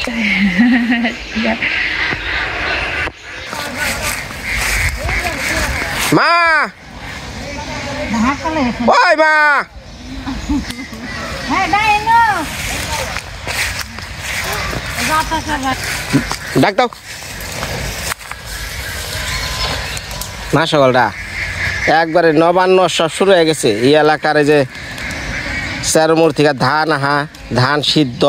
মা ওই মা ডাক দাও মা সকালটা একবারে নবান্ন সব শুরু হয়ে গেছে এই এলাকার যে চেরমুর থেকে ধান ধান সিদ্ধ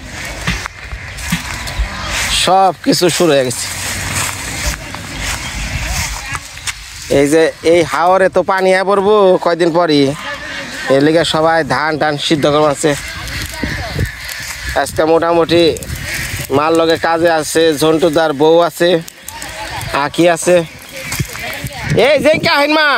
সব কিছু শুরু হয়ে গেছে এই যে এই হাওরে তো পানি পড়বো কয়দিন পরই এর লিগে সবাই ধান টান সিদ্ধ করছে আজকে মোটামুটি মার লগে কাজে আছে ঝন্টুদার বউ আছে আঁকি আছে এই যে কাহিন মা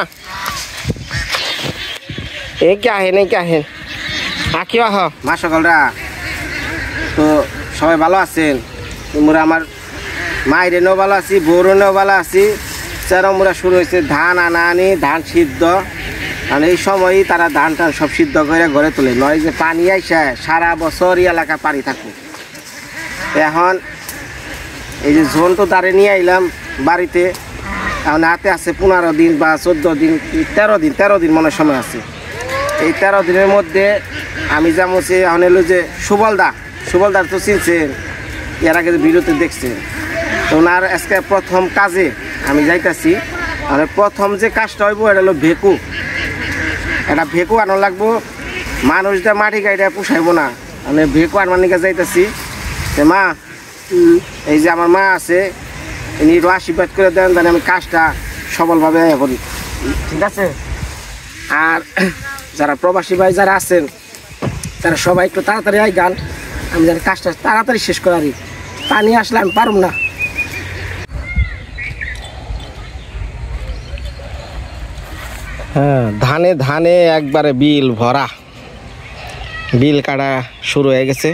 এই কাহিন আঁকি আহ মা সকালরা তো সবাই ভালো আছেন তোমরা আমার মায়ের নেও ভালো আছি বউরও নেও ভালো আছি চেরমুরা শুরু হয়েছে ধান আনি ধান সিদ্ধ আর এই সময়ই তারা ধান টান সব সিদ্ধ করে ঘরে তোলে নয় যে পানি আইসা সারা বছর এলাকা পানি থাকবে এখন এই যে ঝোলটো দাঁড়িয়ে নিয়ে আইলাম বাড়িতে এখন হাতে আছে 15 দিন বা 14 দিন 13 দিন মনে সময় আছে এই 13 দিনের মধ্যে আমি যেমন এখন এলো যে সুবলদার তো চিনছেন এর আগে ভিডিওতে দেখছেন তো ওনার আজকে প্রথম কাজে আমি যাইতেছি মানে প্রথম যে কাজটা হইব এটা হলো ভেকু এটা ভেকু আনো লাগবো মানুষটা মাটি গাড়িটা পুষাইব না মানে ভেকু আনবার নিকে যাইতেছি মা এই যে আমার মা আছে ইনি একটু আশীর্বাদ করে দেন জানি আমি কাজটা সফলভাবে করি ঠিক আছে আর যারা প্রবাসী ভাই যারা আছেন তারা সবাই একটু তাড়াতাড়ি আই গান আমি যেন কাজটা তাড়াতাড়ি শেষ করারি পানি আসলে আমি পারব না হ্যাঁ ধানে একবারে বিল ভরা বিল কাটা শুরু হয়ে গেছে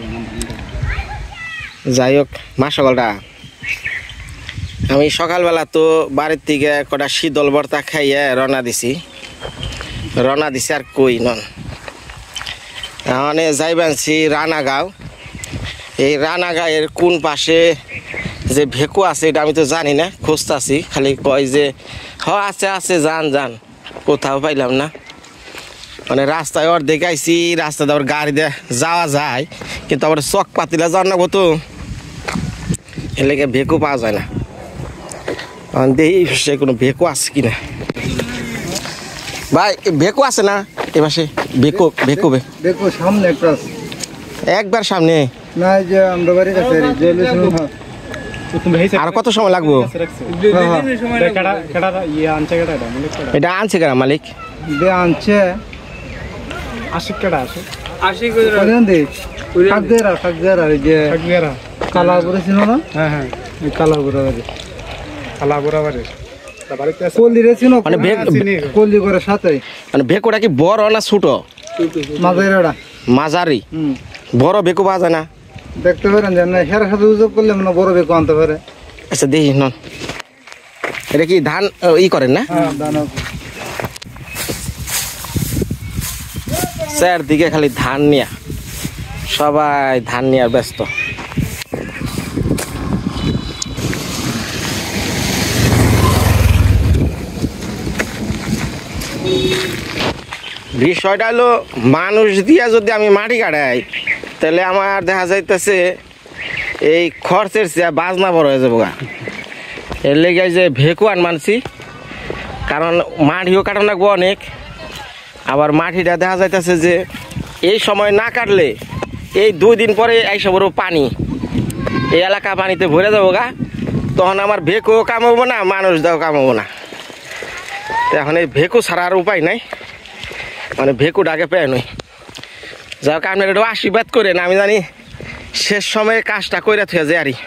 যাই হোক মা সকালটা আমি সকালবেলা তো বাড়ির থেকে কটা শীতল ভর্তা খাইয়ে রওনা দিছি আর কই নন মানে যাইবানছি রানাগাঁও এই রানাগাঁয়ের কোন পাশে যে ভেকু আছে এটা আমি তো জানি না খুঁজতাছি খালি কয় যে আছে যান কোথাও পাইলাম না মানে রাস্তায় অর্ধেক আইছি রাস্তাতে আবার গাড়ি দিয়ে যাওয়া যায় কিন্তু আবার চক পাতিলা যাওয়ার না কত এর লেগে ভেকু পাওয়া যায় না দেখি সে কোনো ভেকু আছে কিনা ভাই ভেকু আছে না এ পাশে ভেকু সামনে একবার সামনে না যে আমরা বাড়ির কাছে আর কত সময় লাগবো এটা আনছে কেনা মালিক আনছে 80 টাকা আছে 80 যে কালা করে ছিল না হ্যাঁ কালা বরাবরে কলি করে সাথে মানে ভেকুটা কি বড় না ছোট মাঝারি বড় ভেকু পাওয়া যায় না দেখতে পারেন যে না হের সাথে উজব করলে না বড় ভেকু আনতে পারে আচ্ছা দেখি নন এটা কি ধান করেন না চারদিকে খালি ধান নিয়া সবাই ধান নিয়ে ব্যস্ত বিষয়টা হলো মানুষ দিয়া যদি আমি মাটি কাটাই তাহলে আমার দেখা যাইতেছে এই খরচের চেয়ে বাজনা বড় হয়ে যাবো এর লেগে যে ভেকু মানছি কারণ মাটিও কাটানো লাগবো অনেক আবার মাটিটা দেখা যাইতেছে যে এই সময় না কাটলে এই 2 দিন পরে আইসা বড় পানি এই এলাকা পানিতে ভরে যাবো তখন আমার ভেকু কামাবো না মানুষ দাও কামাবো না এখন এই ভেকু ছাড়া আর উপায় নাই মানে ভেকু ডাকে পেয়ে নই যাক আপনার একটু আশীর্বাদ করেন আমি জানি শেষ সময়ে কাজটা করে থুয়ে যায় আরই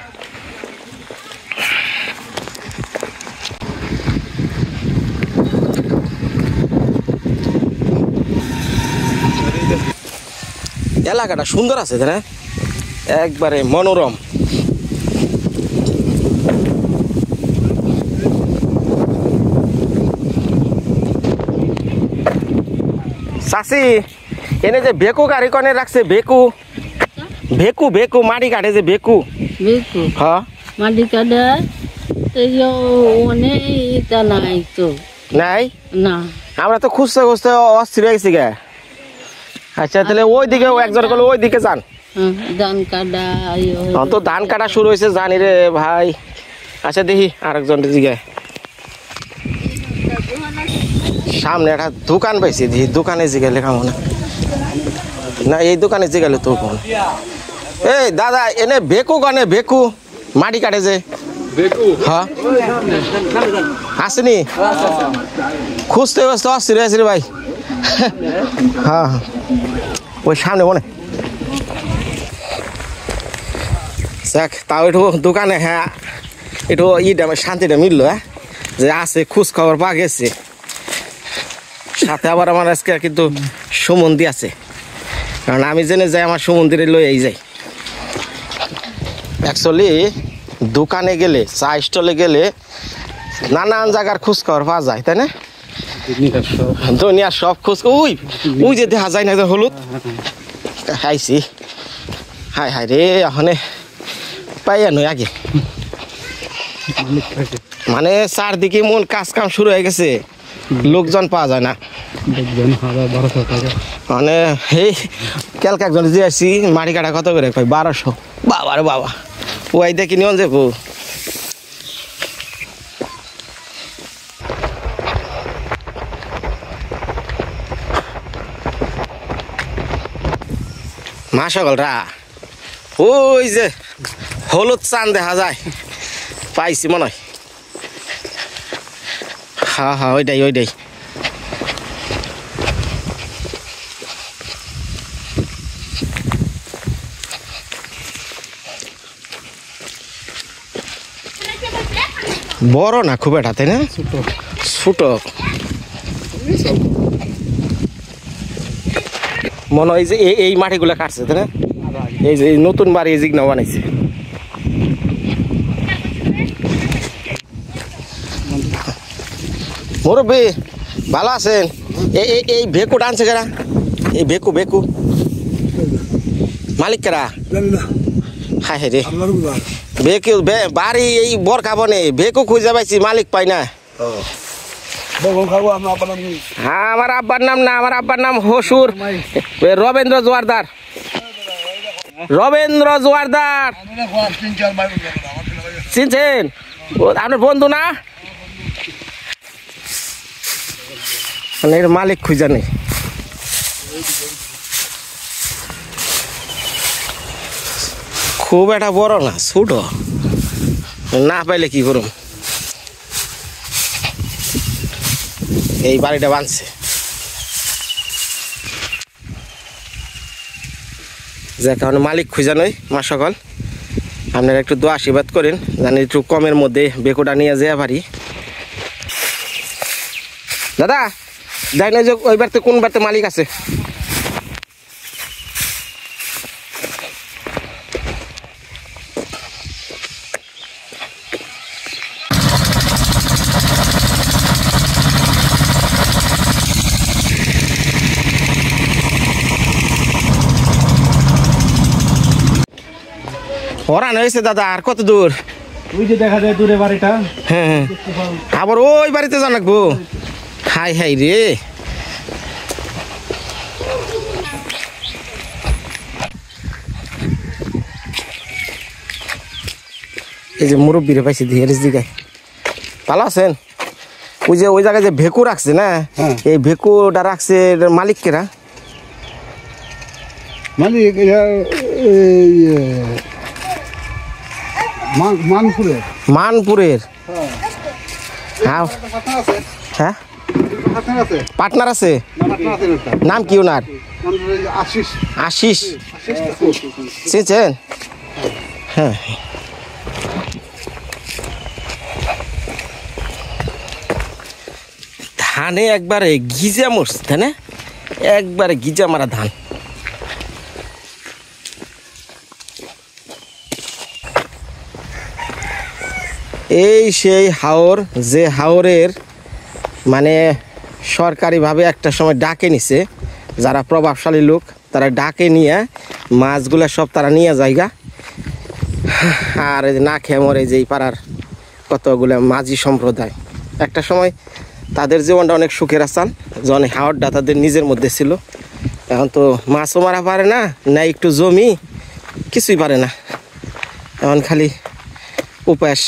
এলাকাটা সুন্দর আছে তাই না একবারে মনোরম চাষি এনে যে বেকু গাড়ি কনে রাখছে বেকু ভেকু ভেকু মাটি কাটে যে ভেকু বেকু হ্যাঁ মাটি কাটে এই অনেক এটা নাই তো নাই না আমরা তো খুঁজতে খুঁজতে অস্থির হয়ে গেছি গে আচ্ছা তাহলে ওই দিকে একজন করলো ওই দিকে যান ধান কাটা তো ধান কাটা শুরু হয়েছে জানি রে ভাই আচ্ছা দেখি আরেকজন দিকে সামনে একটা দোকান পাইছি দেখি দোকানে জিগে লেখা মনে না এই দোকানে জিগালে তো কোন এই দাদা এনে বেকু কানে বেকু মাটি কাটে যে হ্যাঁ আসেনি খুঁজতে ব্যস্ত অস্থির হয়েছে রে ভাই হ্যাঁ ওই সামনে মনে দেখ তাও একটু দোকানে হ্যাঁ একটু ইটা শান্তিটা মিললো হ্যাঁ যে আছে খোঁজ খবর পাওয়া গেছে সাথে আবার আমার আজকে কিন্তু সুমন্দি আছে কারণ আমি জেনে যাই আমার সুমন্দিরে লই যাই অ্যাকচুয়ালি দোকানে গেলে চা স্টলে গেলে নানান জায়গার খোঁজ খবর পাওয়া যায় তাই না দুনিয়ার সব খোঁজ ওই ওই যে দেখা যায় না যে হলুদ খাইছি হাই হাই রে এখানে পাইয়া নয় আগে মানে চারদিকে মন কাজ কাম শুরু হয়ে গেছে লোকজন পাওয়া যায় না মানে এই কালকে একজন যে আসছি মাটি কাটা কত করে কয় 1200 বাবা রে বাবা ওই দেখি নিয়ন যাবো মা সকলরা ওই যে হলুদ চান দেখা যায় পাইছি মনে হয় হ্যাঁ হ্যাঁ ওইটাই ওইটাই বড় না খুব একটা তাই না ছোট মনে হয় যে এই মাটিগুলো কাটছে তাই না এই যে নতুন বাড়ি জিগনা বানাইছে মুরব্বী ভালো আছেন এই ভেকু টানছে কেরা এই ভেকু ভেকু মালিক কেরা হাই হাই রে বেকু বাড়ি এই বরখা বনে বেকু খুঁজে পাইছি মালিক পাই না আমার আব্বার নাম না আমার আব্বার নাম হসুর রবীন্দ্র জোয়ারদার রবীন্দ্র জোয়ারদার চিনছেন আপনার বন্ধু না মালিক খুঁজা নেই খুব একটা বড় না ছোট না পাইলে কি করুম এই বাড়িটা বানছে যে কারণে মালিক খুঁজা নই মা সকল আপনারা একটু দোয়া আশীর্বাদ করেন জানি একটু কমের মধ্যে বেকুটা নিয়ে যেতে পারি দাদা দেখ না যে ওই বাড়িতে কোন বাড়িতে মালিক আছে ওরান হয়েছে দাদা আর কত দূর ওই যে দেখা যায় দূরে বাড়িটা হ্যাঁ আবার ওই বাড়িতে জানাকবো হাই হাই রে এই যে মুরব্বীরে পাইছি ধীরে দিকে ভালো আছেন ওই যে ওই জায়গায় যে ভেকু রাখছে না এই ভেকুটা রাখছে মালিক কেরা মালিক মানপুরের মানপুরের হ্যাঁ হ্যাঁ পার্টনার আছে নাম কি ওনার আশিস চিনছেন হ্যাঁ ধানে একবারে গিজা মরছে তাই না একবারে গিজা মারা ধান এই সেই হাওর যে হাওরের মানে সরকারিভাবে একটা সময় ডাকে নিছে যারা প্রভাবশালী লোক তারা ডাকে নিয়ে মাছগুলা সব তারা নিয়ে যায়গা। আর না খেয়ে মরে যে এই পাড়ার কতগুলো মাঝি সম্প্রদায়, একটা সময় তাদের জীবনটা অনেক সুখের আসান, যে অনেক হাওয়ারটা তাদের নিজের মধ্যে ছিল। এখন তো মাছও মারা পারে না, না একটু জমি, কিছুই পারে না, এখন খালি উপাস।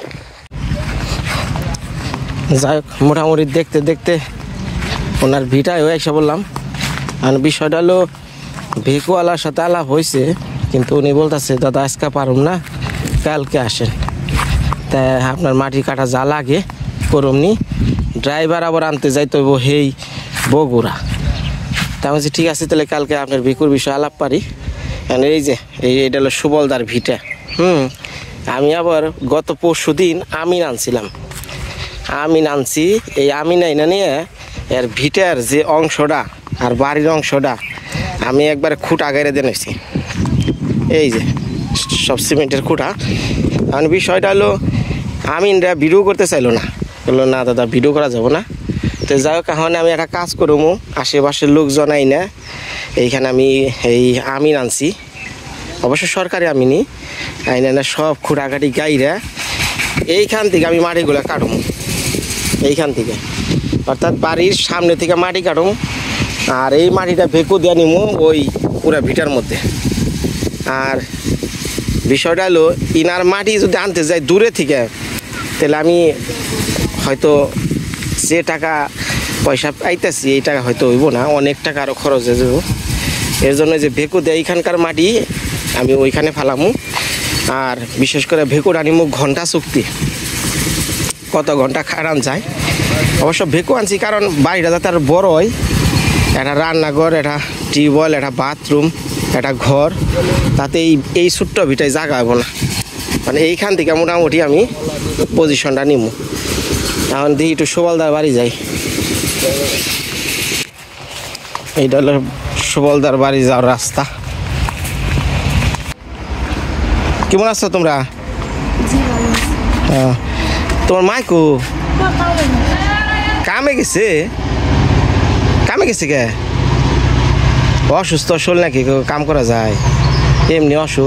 যাই হোক, মোটামুটি দেখতে দেখতে ওনার ভিটায় হয়ে এসে বললাম। আর বিষয়টা হলো ভিকুওয়ালার সাথে আলাপ হয়েছে, কিন্তু উনি বলতেছে দাদা আজকে পারুম না, কালকে আসেন। তাই আপনার মাটি কাটা যা লাগে করুমনি, ড্রাইভার আবার আনতে যাইতে হইব হেই বগুড়া। তা বলছি ঠিক আছে, তাহলে কালকে আপনার ভিকুর বিষয়ে আলাপ পারি। এই যে এইটা হলো সুবলদার ভিটা। আমি আবার গত পরশু দিন আমিন আনছিলাম, আমিন আনছি। এই আমিন আইনা নিয়ে এর ভিটার যে অংশটা আর বাড়ির অংশটা আমি একবার খুঁটা গাইরে দিয়েছি। এই যে সব সিমেন্টের খুঁটা। কারণ বিষয়টা হলো আমিনরা ভিডিও করতে চাইলো না, বললো না দাদা ভিডিও করা যাবো না। তো যাই হোক, এখন আমি একটা কাজ করবো, আশেপাশের লোকজন আই না, এইখানে আমি এই আমিন আনছি, অবশ্য সরকারি আমিনই আইনা না, সব খুঁটাকাটি গাইরা এইখান থেকে আমি মাটিগুলো কাটবো। এইখান থেকে অর্থাৎ বাড়ির সামনে থেকে মাটি কাটবো, আর এই মাটিটা ভেকু দিয়ে নিবো ওই পুরা ভিটার মধ্যে। আর বিষয়টা হলো ইনার মাটি যদি আনতে যাই দূরে থেকে, তাহলে আমি হয়তো যে টাকা পয়সা পাইতেছি এই টাকা হয়তো হইব না, অনেক টাকা আরও খরচ হয়ে যাব। এর জন্য যে ভেকু দেয় এইখানকার মাটি আমি ওইখানে ফালামু। আর বিশেষ করে ভেকুটা নিমু ঘন্টা চুক্তি, কত ঘন্টা খারান যায়। অবশ্য ভেকু আনছি কারণ বাড়িটা যাতে আর বড় হয়, একটা রান্নাঘর, একটা টিউবওয়েল, একটা বাথরুম, একটা ঘর, তাতে এই ছোট্ট ভিটায় জায়গা হবো না। মানে এইখান থেকে মোটামুটি আমি পজিশনটা নিমু। এখন দেখি একটু সুবলদার বাড়ি যাই। এইটা হলো সুবলদার বাড়ি যাওয়ার রাস্তা। কেমন আছো তোমরা? তোমার মাইকু কামে গেছে? কামে গেছে কে? অসুস্থ শোল নাকি কাম করা যায়? এমনি অসুখ?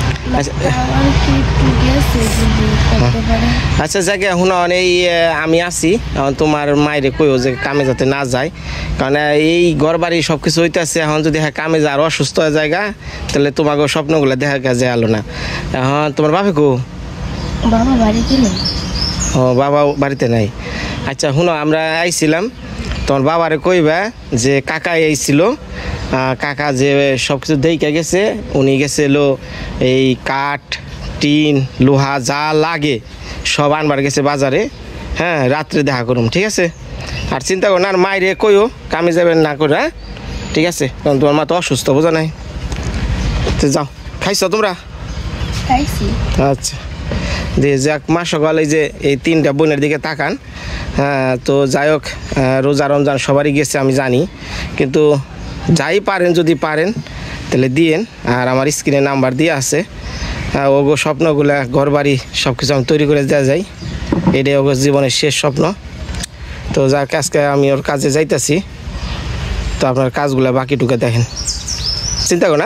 আচ্ছা যাকে এখন এই আমি আছি, এখন তোমার মায়েরে কইও যে কামে যাতে না যায়, কারণ এই ঘর বাড়ি সব কিছু হইতেছে। এখন যদি কামে যায় আর অসুস্থ হয়ে জায়গা, তাহলে তোমাকে স্বপ্নগুলো দেখা যায় আলো না। এখন তোমার বাপে কো? বাবা বাড়িতে নেই। ও বাবা বাড়িতে নাই। আচ্ছা শুনো, আমরা আইছিলাম, তোমার বাবারে কইবা যে কাকা আইছিল, কাকা যে সব কিছু দেখে গেছে, উনি গেছিল এই কাঠ, টিন, লোহা যা লাগে সব আনবার গেছে বাজারে। হ্যাঁ, রাত্রে দেখা করুম, ঠিক আছে? আর চিন্তা করো না, আর মায়েরে কইও কামে যাবেন না করে, ঠিক আছে? কারণ তোমার মা তো অসুস্থ, বোঝা নাই। তো যাও, খাইছো তোমরা? খাইছি। আচ্ছা দিয়ে যাক, মা সকালে যে এই তিনটা বোনের দিকে তাকান। হ্যাঁ, তো যাই হোক, রোজা রমজান সবারই গেছে আমি জানি, কিন্তু যাই পারেন যদি পারেন তাহলে দিয়েন। আর আমার স্ক্রিনে নাম্বার দিয়ে আছে, ওগো স্বপ্নগুলা ঘর বাড়ি সব কিছু আমি তৈরি করে দেওয়া যায়, এটাই ওগো জীবনের শেষ স্বপ্ন। তো যাক, আজকে আমি ওর কাজে যাইতেছি, তো আপনার কাজগুলা বাকিটুকু দেখেন, চিন্তা করো না।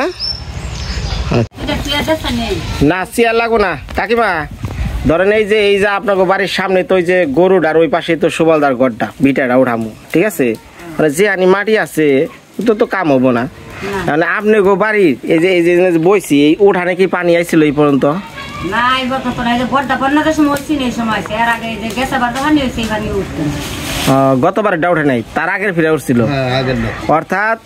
না চেয়ার লাগো না কাকিমা, ধরেন এই যে আপনার বাড়ির সামনে তো ওই যে গরুটার ওই পাশে তো সুবলদার ঘরটা, বিটাটা উঠামো, ঠিক আছে? মানে যে আনি মাটি আছে তো কাম হবো না। মানে আপনি গো বাড়ির এই যে বইছি, এই উঠানে কি পানি আইছিল এই পর্যন্ত? গতবার উঠে নাই, তার আগের ফিরে উঠছিল, অর্থাৎ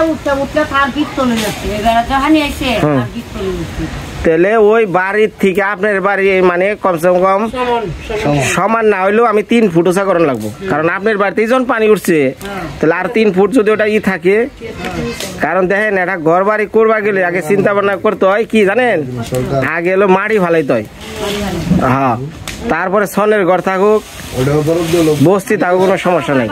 তাহলে ওই বাড়ির থেকে আপনার বাড়ি মানে কমসে কম সমান না হইলেও আমি 3 ফুট উঁচা করান লাগবো, কারণ আপনার বাড়িতেই যখন পানি উঠছে, তাহলে আর 3 ফুট যদি ওটা থাকে। কারণ দেখেন, একটা ঘর বাড়ি করবা গেলে আগে চিন্তা ভাবনা করতে হয় কি জানেন, আগে হলো মাটি ফালাইতে হয়। হ্যাঁ, তারপরে ছনের ঘর থাকুক, বস্তি থাকুক, কোনো সমস্যা নেই।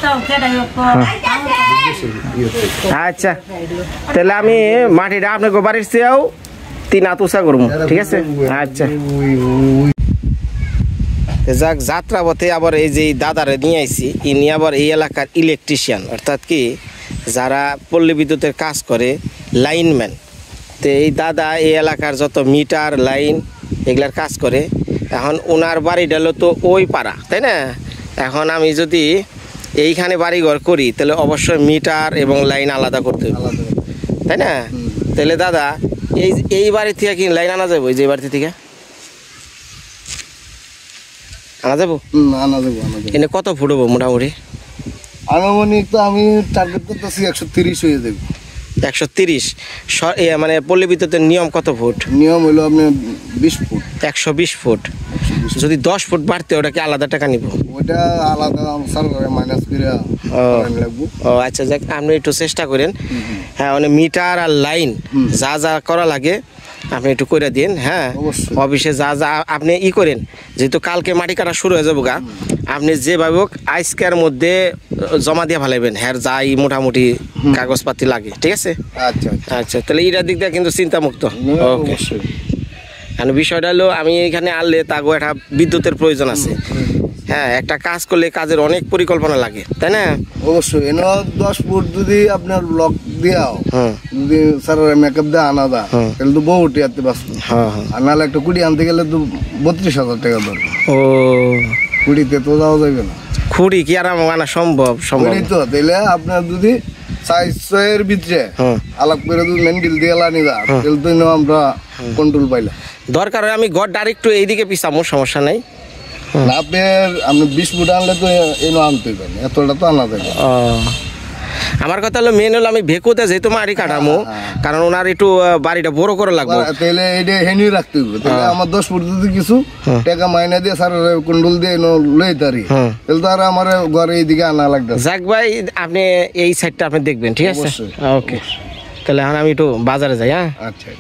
আচ্ছা, তাহলে আমি মাটিটা আপনাকে বাড়ির চেয়েও 3 হাত উঁচা করবো, ঠিক আছে? আচ্ছা যাক, যাত্রা পথে আবার এই যে দাদারে নিয়ে আইছি, ইনি আবার এই এলাকার ইলেকট্রিশিয়ান, অর্থাৎ কি যারা পল্লী বিদ্যুতের কাজ করে লাইনম্যান। তো এই দাদা এই এলাকার যত মিটার লাইন এগুলার কাজ করে। এখন ওনার বাড়িটা হলো তো ওই পাড়া, তাই না? এখন আমি যদি এইখানে বাড়িঘর করি তাহলে অবশ্যই মিটার এবং লাইন আলাদা করতে হবে, তাই না? তাহলে দাদা এই বাড়ি থেকে কি লাইন আনা যাবো? যে বাড়ি থেকে আনা যাবো? এনে কত ফুট হবো মোটামুটি? আনুমানিক তো আমি টার্গেট করতেছি 130 হয়ে যাবে। 130? মানে পল্লী বিদ্যুতের নিয়ম কত ফুট? নিয়ম হলো আপনি 20 ফুট। 120 ফুট। যদি 10 ফুট বাড়তে ওটা কি আলাদা টাকা নিব? ওটা আলাদা সরকারে মাইনাস করে লাগবে। ও আচ্ছা, যাক আপনি একটু চেষ্টা করেন। হ্যাঁ, মানে মিটার আর লাইন যা যা করা লাগে আপনি একটু করে দিন। হ্যাঁ, অফিসে যা যা আপনি করেন, যেহেতু কালকে মাটি কাটা শুরু হয়ে যাবো গা, আপনি যেভাবে হোক আজকের মধ্যে জমা দিয়ে ফেলাইবেন। হ্যাঁ, যাই মোটামুটি কাগজপাতি লাগে, ঠিক আছে? আচ্ছা আচ্ছা, তাহলে এটার দিক দিয়ে কিন্তু চিন্তামুক্ত। ওকে, কারণ বিষয়টা হলো আমি এখানে আনলে তাগো একটা বিদ্যুতের প্রয়োজন আছে। হ্যাঁ, একটা কাজ করলে কাজের অনেক পরিকল্পনা লাগে, তাই না? অবশ্যই। 10 ফুট যদি আপনার ব্লক দিয়াও, যদি স্যার মেকআপ দিয়ে আনা দা, তাহলে তো বহু টিয়াতে বাঁচবে। আর নাহলে একটা কুড়ি আনতে গেলে তো 32,000 টাকা দরকার। ও, কুড়িতে তো যাওয়া যাবে না। খুঁড়ি কি আর আনা সম্ভব? তো তাইলে আপনার যদি 400 ভিতরে আলাপ করে যদি মেন্ডিল দিয়ে আনি দা, তাহলে তো আমরা কন্ট্রোল পাইলাম। দরকার হয় আমি ঘর ডাইরেক্ট এইদিকে পিছামো, সমস্যা নাই। আপনি 20 ফুট আনলে তো এনে আনতে পারেন, এতটা তো আনা যাবে। আমার কথা হলো মেন হলো আমি ভেকুতে যেহেতু মাটি কাটামো, কারণ ওনার একটু বাড়িটা বড় করে লাগবে, তাহলে এটা হেনি রাখতে হবে। তাহলে আমার 10 ফুট যদি কিছু টাকা মাইনা দিয়ে স্যার কন্ট্রোল দিয়ে লই তারি, তাহলে তো আর আমার ঘরে এইদিকে আনা লাগবে। যাক ভাই, আপনি এই সাইডটা আপনি দেখবেন, ঠিক আছে? ওকে, তাহলে এখন আমি একটু বাজারে যাই। হ্যাঁ, আচ্ছা।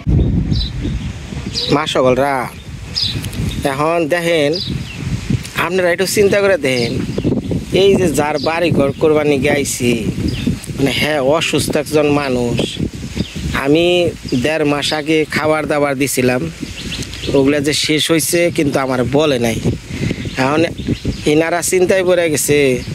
মা সকলরা এখন দেখেন, আপনারা একটু চিন্তা করে দেখেন, এই যে যার বাড়ি ঘর কোরবানি গাইছি, মানে হ্যাঁ অসুস্থ একজন মানুষ, আমি 1.5 মাস আগে খাবার দাবার দিছিলাম, ওগুলা যে শেষ হয়েছে কিন্তু আমার বলে নাই। এখন এনারা চিন্তায় পড়ে গেছে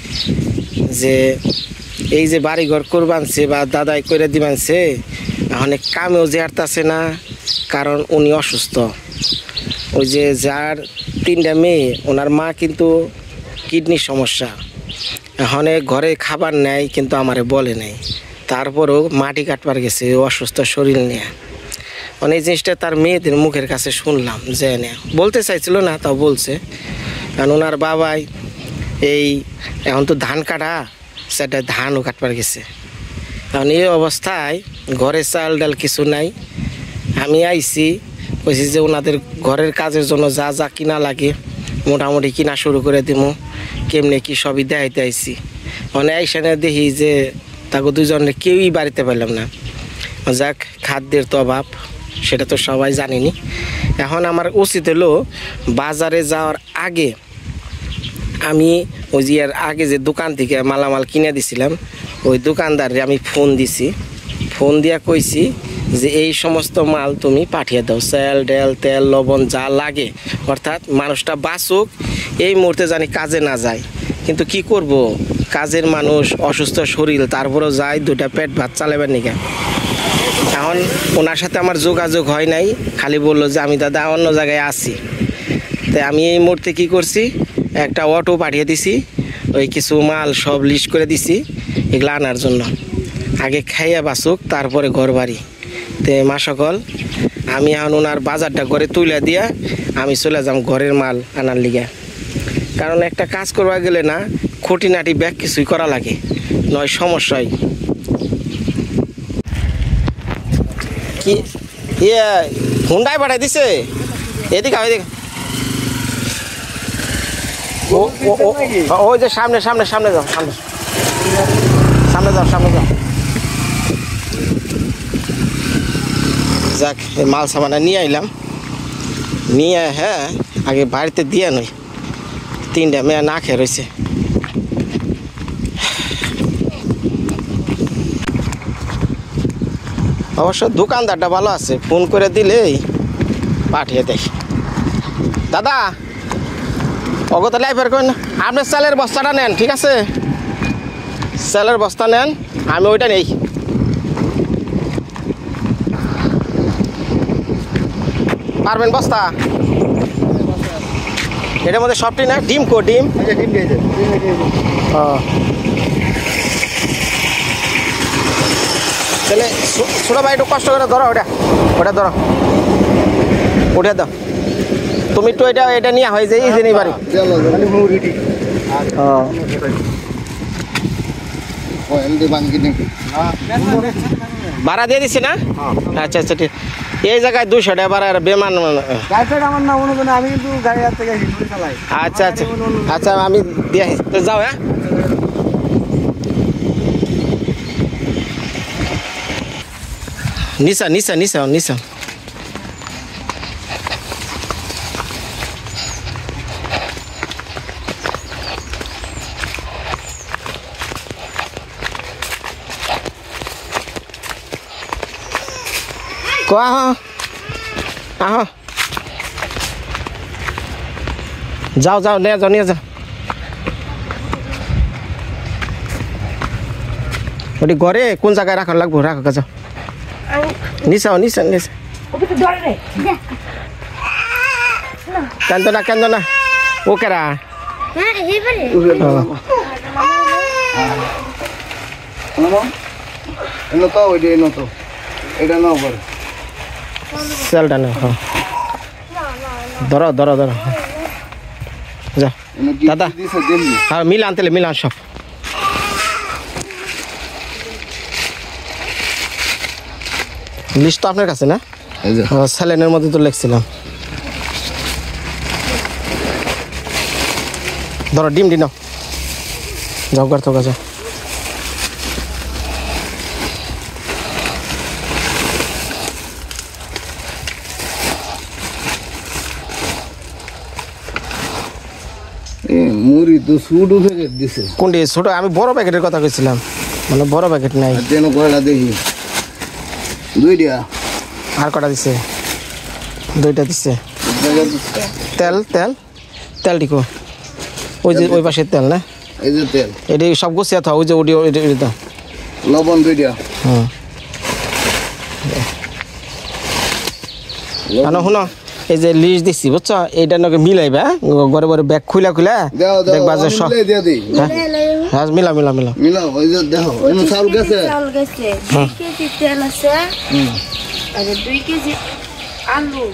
যে এই যে বাড়ি ঘর কোরবানছে বা দাদাই করে দিবানছে, এখন কামেও যে হারতাছে না, কারণ উনি অসুস্থ। ওই যে যার 3টা মেয়ে, ওনার মা কিন্তু কিডনির সমস্যা, এখন ঘরে খাবার নেয় কিন্তু আমারে বলে নাই, তারপরেও মাটি কাটবার গেছে অসুস্থ শরীর নিয়ে। মানে এই জিনিসটা তার মেয়েদের মুখের কাছে শুনলাম, যে বলতে চাইছিল না, তাও বলছে। কারণ ওনার বাবাই এই এখন তো ধান কাটা, সেটা ধানও কাটবার গেছে। এখন এই অবস্থায় ঘরে চাল ডাল কিছু নাই। আমি আইছি, কইছি যে ওনাদের ঘরের কাজের জন্য যা যা কিনা লাগে মোটামুটি কিনা শুরু করে দিব, কেমনে কি সবই দেখাইতে আইছি। মানে এইখানে দেখি যে তাকে দুজনে কেউই বাড়িতে পাইলাম না। যাক, খাদ্যের তো অভাব, সেটা তো সবাই জানিনি। এখন আমার উচিত হলো বাজারে যাওয়ার আগে আমি ওই যে এর আগে যে দোকান থেকে মালামাল কিনে দিছিলাম, ওই দোকানদারে আমি ফোন দিছি, ফোন দিয়া কইছি যে এই সমস্ত মাল তুমি পাঠিয়ে দাও, চাল ডাল তেল লবণ যা লাগে, অর্থাৎ মানুষটা বাঁচুক, এই মুহূর্তে জানি কাজে না যায়। কিন্তু কি করব, কাজের মানুষ, অসুস্থ শরীর, তারপরেও যায় 2টা পেট ভাত চালাবেন নাকি। এখন ওনার সাথে আমার যোগাযোগ হয় নাই, খালি বললো যে আমি দাদা অন্য জায়গায় আছি। তাই আমি এই মুহূর্তে কি করছি, একটা অটো পাঠিয়ে দিছি, ওই কিছু মাল সব লিস্ট করে দিছি এগুলো আনার জন্য। আগে খাইয়া বাঁচুক, তারপরে ঘর বাড়ি। তে মা সকল, আমি এখন ওনার বাজারটা ঘরে তুলে দিয়া আমি চলে যাম ঘরের মাল আনার লিগে। কারণ একটা কাজ করবা গেলে না খুঁটিনাটি ব্যাগ কিছুই করা লাগে, নয় সমস্যাই। কি হুন্ডাই পাঠাই দিছে, এদিকে এদিকে, ওই যে সামনে সামনে সামনে যাও, সামনে সামনে যাও, সামনে যাও। যাক, মাল সামানা নিয়ে আইলাম, নিয়ে হ্যাঁ আগে বাড়িতে দিয়ে নই, 3টা মেয়ে না খেয়ে রয়েছে। অবশ্য দোকানদারটা ভালো আছে, ফোন করে দিলেই পাঠিয়ে দেয়। দাদা অগত লাইফের করেন, আপনি চালের বস্তাটা নেন, ঠিক আছে? চালের বস্তা নেন, আমি ওইটা নেই। পারবেন বস্তা? এটার মধ্যে সবটি না? ডিম কো ডিম? তাহলে ছোটো ভাই একটু কষ্ট করে ধরো, ওটা ধরো, ওটা দাও তুমি একটু। এটা নিয়ে হয় যে এই যে বাড়ি ভাড়া দিয়ে দিচ্ছি না? আচ্ছা আচ্ছা ঠিক। এই জায়গায় 200 টাকা ভাড়া বেমান। আচ্ছা আচ্ছা আচ্ছা আমি দিয়ে যাও। হ্যাঁ নিশা নিশা নিশা নিশা আহ আহ যাও যাও নিয়ে যাও নিয়ে যাও। ওটি ঘরে কোন জায়গায় রাখা লাগবো? রাখো যাও নিশাও নিশা নিশা। কেন না কেন না ও কেরা সেলটা না। ধরো ধরো ধরো যা দাদা। হ্যাঁ মিলান তেলে মিলান সব। লিস্ট তো আপনার কাছে না? স্যালেনের মধ্যে তো লিখছিলাম। ধরো ডিম নাও যাও করতে কাছে। মুড়ি তো ছোট প্যাকেট দিছে। কোনটি ছোট? আমি বড় প্যাকেটের কথা কইছিলাম, মানে বড় প্যাকেট নাই। যেন কয়টা দেখি 2টা। আর কটা দিছে? 2টা দিছে। তেল তেল তেল দিকো ওই যে ওই পাশের তেল না? এই যে তেল এটি সব গুছিয়ে থাও। ওই যে ওটি দাও। লবণ 2টা। হ্যাঁ আনো শুনো, এই যে লিস্ট দিচ্ছি বুঝছো, এইটা নাকি মিলাইবা ঘরে ঘরে ব্যাগ খুলা খুলা দেখবা যে সব। হ্যাঁ মিলা মিলা মিলা মিলাও। ওই যে দেখো চাউল গেছে, 2 কেজি তেল আছে আর 2 কেজি আলু।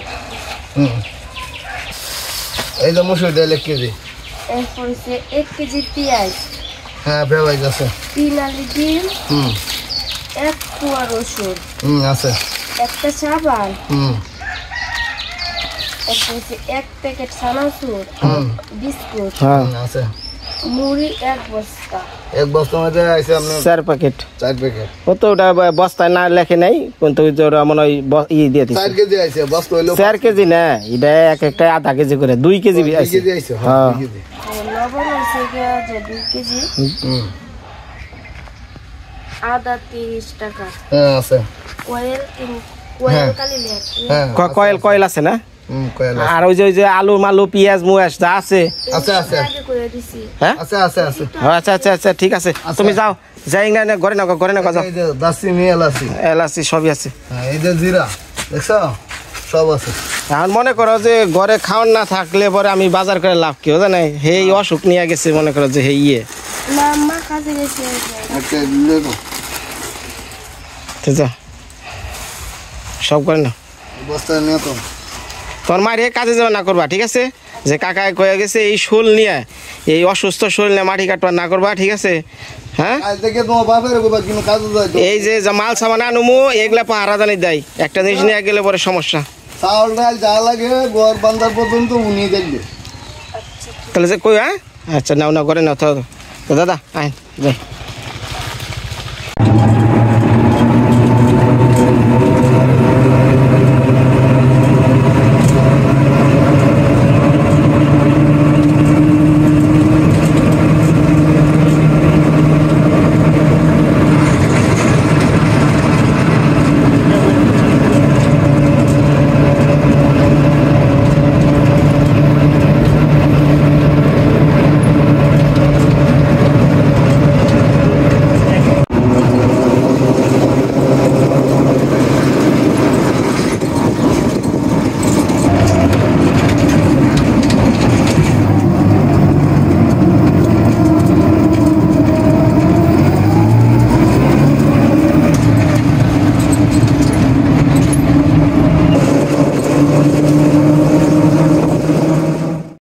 এই যে মসুর ডাল 1 কেজি। এরপর 1 কেজি পেঁয়াজ। হ্যাঁ পেঁয়াজ আছে। 3 আলি ডিম। 1 পোয়া রসুন। আছে। একটা সাবান। এরপর 1 প্যাকেট চানাচুর বিস্কুট। হ্যাঁ আছে। মুড়ি 1 বস্তা। 1 বস্তা মধ্যে আছে আপনার 4 প্যাকেট। 4 প্যাকেট। ও তো ওটা বস্তায় না লেখে নাই, কিন্তু ওরা মনে হয় ই দিয়ে দিচ্ছে। 4 কেজি আছে বস্তা হইলো। 4 কেজি না, এটা এক একটা আধা কেজি করে 2 কেজি আছে। 2 কেজি আছে। হ্যাঁ 2 কেজি। লবণ আছে 2 কেজি। আদা 30 টাকা। হ্যাঁ আছে। কয়েল কালি লেখ। হ্যাঁ কয়েল কয়েল আছে না? কয়েল। আর ওই যে আলু মালু পেঁয়াজ মুয়াজ যা আছে। আছে আছে। আগে করে দিছি। হ্যাঁ আছে আছে আছে। আচ্ছা আচ্ছা আচ্ছা ঠিক আছে, তুমি যাও যাই না ঘরে না ঘরে না যাও। এই যে দারচিনি এলাচি এলাচি সবই আছে। হ্যাঁ এই যে জিরা দেখছো সব আছে। এখন মনে করো যে ঘরে খাওয়ান না থাকলে পরে আমি বাজার করে লাভ কেউ জানে, হেই অসুখ নিয়ে গেছে মনে করো যে হে ইয়ে মাম্মা কাজে গেছে। একটা লেবু ঠিক আছে সব করে না। বস্তা নিয়ে তো তোর মায়ের কাজে যাওয়া না করবা, ঠিক আছে? যে কাকায় কয়ে গেছে এই শোল নিয়ে, এই অসুস্থ শোল নিয়ে মাটি কাটবা না করবা, ঠিক আছে? হ্যাঁ আজ থেকে তোমার বাপের কিন্তু কাজে যায়। এই যে মাল সামান আনুমু এগুলা পাহারা জানি দেয়, একটা জিনিস নিয়ে গেলে পরে সমস্যা। চাউল ডাল যা লাগে ঘর বান্ধার পর্যন্ত উনি দেখবে। তাহলে যে কই? হ্যাঁ আচ্ছা নাও না করে নাও তো দাদা আয় যাই।